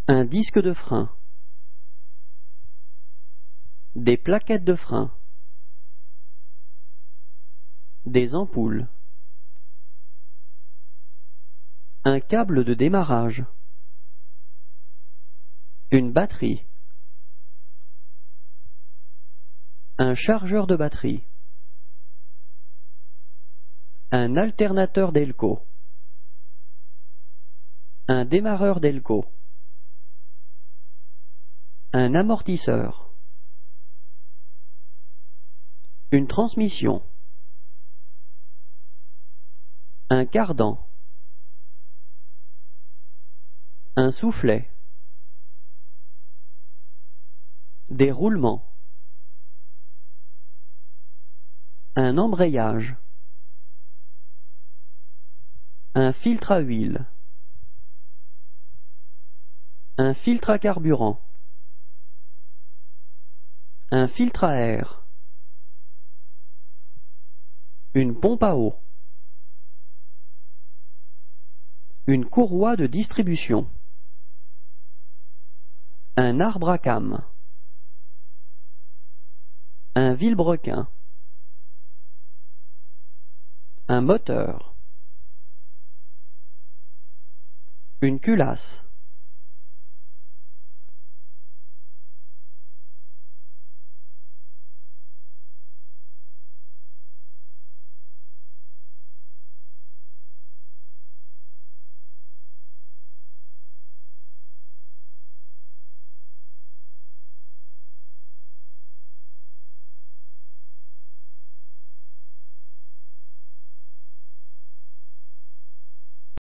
Un disque de frein. Des plaquettes de frein. Des ampoules. Un câble de démarrage. Une batterie. Un chargeur de batterie. Un alternateur d'Elco. Un démarreur d'Elco. Un amortisseur. Une transmission. Un cardan. Un soufflet. Des roulements. Un embrayage. Un filtre à huile. Un filtre à carburant. Un filtre à air. Une pompe à eau. Une courroie de distribution. Un arbre à cames. Un vilebrequin. Un moteur. Une culasse.